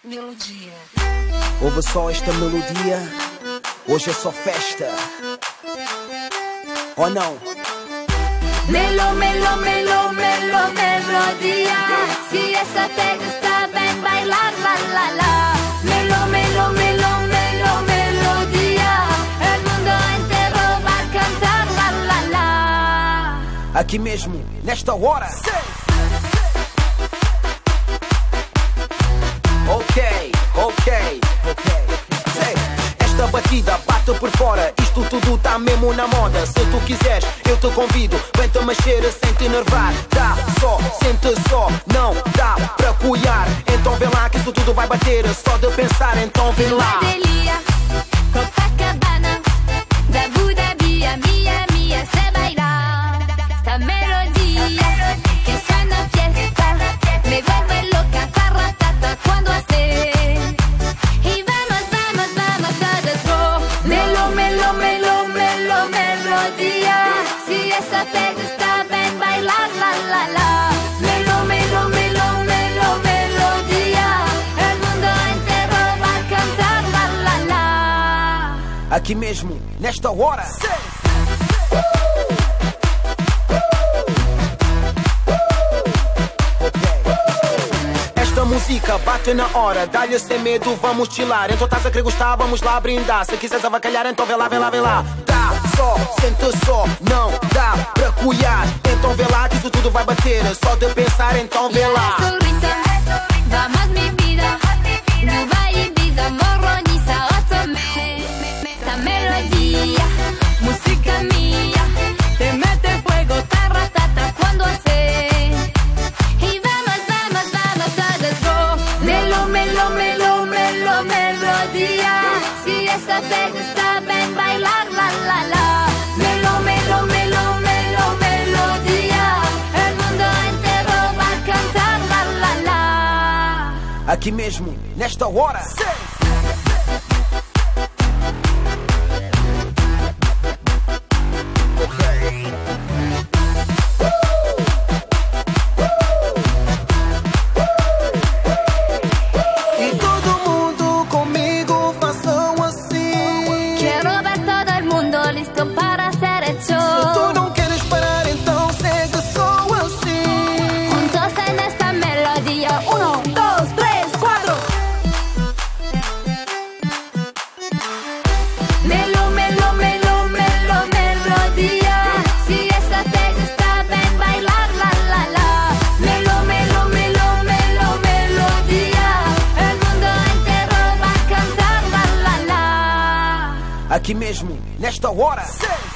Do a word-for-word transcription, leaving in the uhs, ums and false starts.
Melodia. Ouve só esta melodia, hoje é só festa. Ou não? Melo, melo, melo, melo, melodia. Si essa te gusta, ven bailar, la, la, la. Melo, melo, melo, melo, melodia. El mundo inteiro vai cantar, la, la, la. Aqui mesmo, nesta hora. Ok, ok, ok. Sei, esta batida bate por fora. Isto tudo tá mesmo na moda. Se tu quiseres, eu te convido. Vem-te mexer sem te enervar. Dá só, sente só. Não dá pra cuidar. Então vê lá que isso tudo vai bater. Só de pensar, então vê lá. Madelia, Copacabana, da Abu Dhabi a Miami, se bailar esta melodia que suena fiesta, me vuelve loca, tarratata cuando hace. Y vamos, vamos, vamos todos, go. Melo, melo, melo, melo, melodia. Si esa te gusta, ven bailar, la, la, la. Melo, melo, melo, melo, melodia. El mundo inteiro vai cantar, la, la, la. Aqui mesmo, nesta hora. Esta música bate na hora, dá-lhe sem medo, vamos chilar. Então estás a querer gostar, vamos lá brindar. Se quiseres avacalhar, então vê lá, vê lá, vê lá. Dá só, sente só, não dá pra cuidar. Então vê lá que isso tudo vai bater. Só de pensar, então vê lá. Vamos mi vida, Dubai, Ibiza, Morronisa, Otomé. Esta melodía, música mía, te mete fuego, tarratata cuando hace. Y vamos, vamos, vamos todos, go. Melo, melo, melo, melo, melodía. Si esa te gusta, ven bailar, la, la, la. Melo, melo, melo, melo, melodía. El mundo inteiro vai cantar, la, la, la. Aqui mesmo, nesta hora. E todo mundo comigo façam assim. Quiero ver todo el mundo listo para hacer el Se show. tu não queres parar, então segue só assim. Juntos en esta melodía. Uno, dos, tres, cuatro. Melo, melo, melo, melo, melodía. Si esa te gusta, ven bailar, la, la, la. Melo, melo, melo, melo, melodía. El mundo inteiro vai cantar, la, la, la. Aqui mesmo, nesta hora.